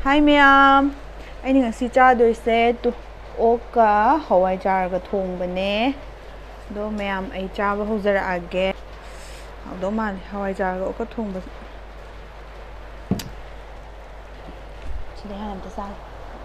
Hi ma'am, ꯑꯩꯅ ꯉꯁꯤ ꯆꯥꯗꯣꯏꯁꯦ ꯑꯣꯛꯀ ꯍꯋꯥꯏꯖꯥꯔꯒ ꯊꯣꯡꯕꯅꯦ. ꯑꯗꯣ ꯃꯌꯥꯝ ꯑꯩ ꯆꯥꯕ ꯍꯧꯖꯔꯛꯑꯒꯦ. ꯍꯥꯎꯗꯧ ꯃꯥꯜꯂꯦ ꯍꯋꯥꯏꯖꯥꯔꯒ ꯑꯣꯛꯀ ꯊꯣꯡꯕꯁꯦ. ꯁꯤꯗꯩ ꯍꯥꯟꯅ ꯑꯝꯇ ꯆꯥꯒꯦ.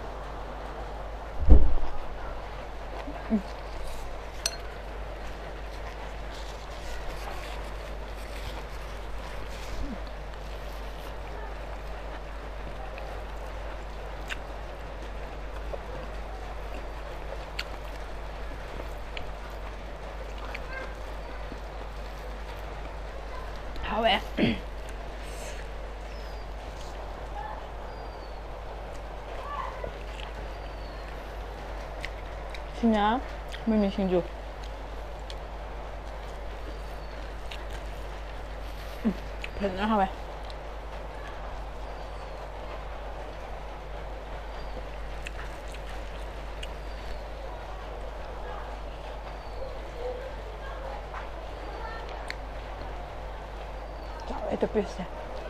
하왜 시냐 미미 신주 됐나 하왜 자, ito piste.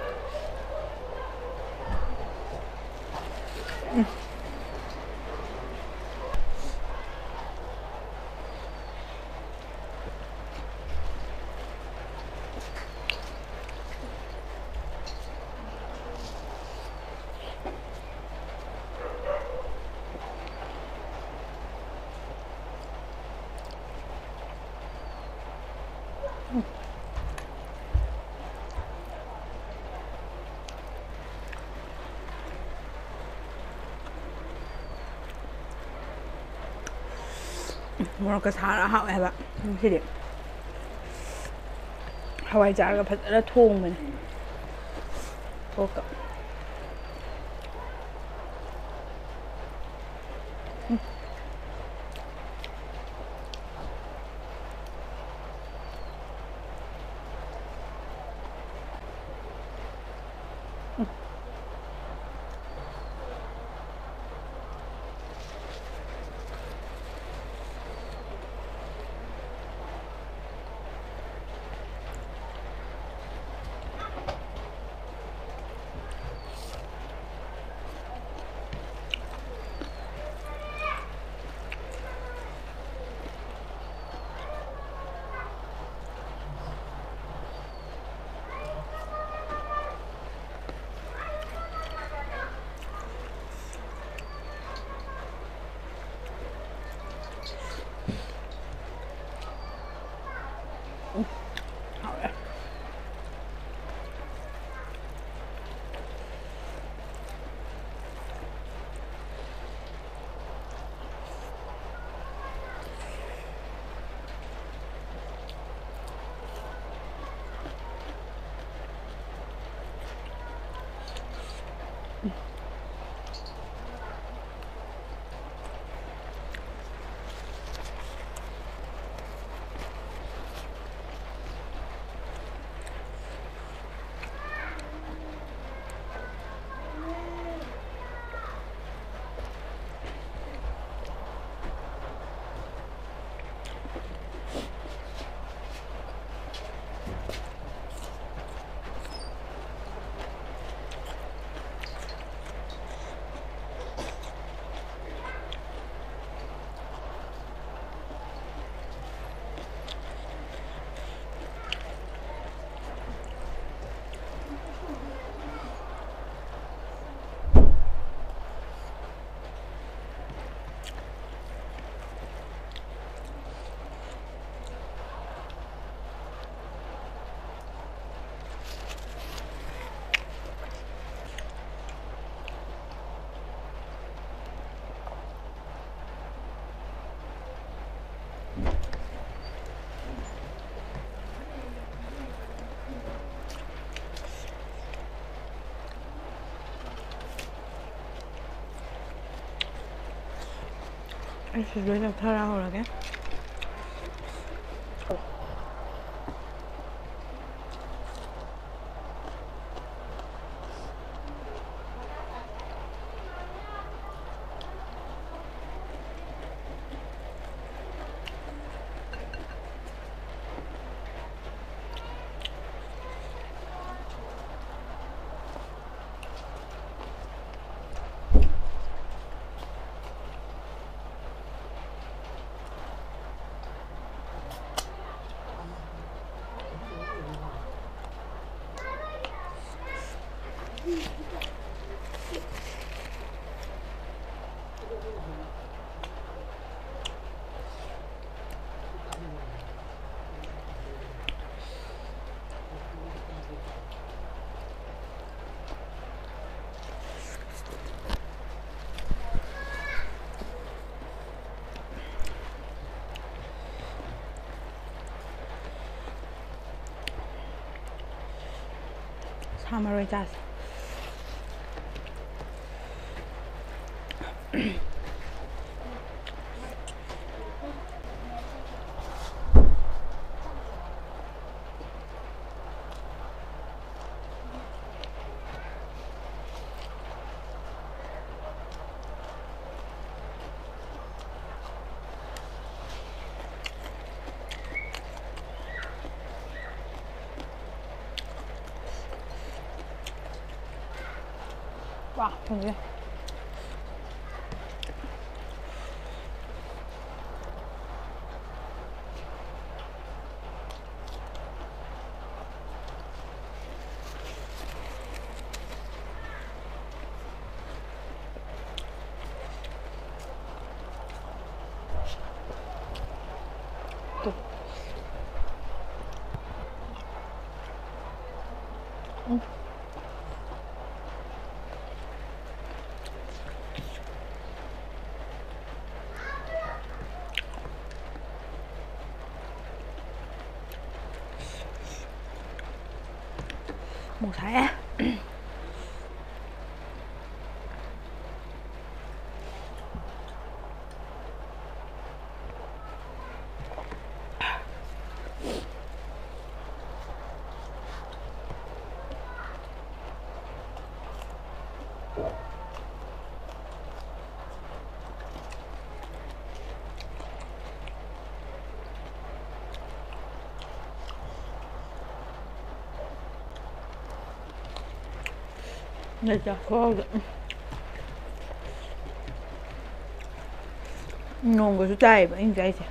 모르겠어 사라 하와봐 시리 하와이자르가 파자라 통면 볼까 ऐसे जो जब थोड़ा हो लगे mารวยจ้าว้าตรงนี้หมูไทยเนี่ยจ้ะก็non cosa stai invece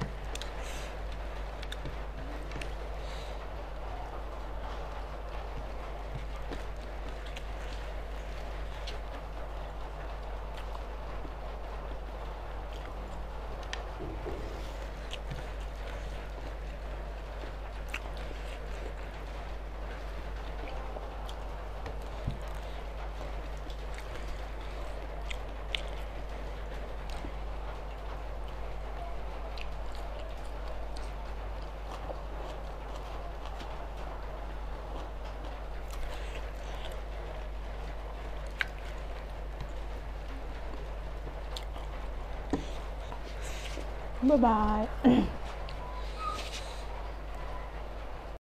bye bye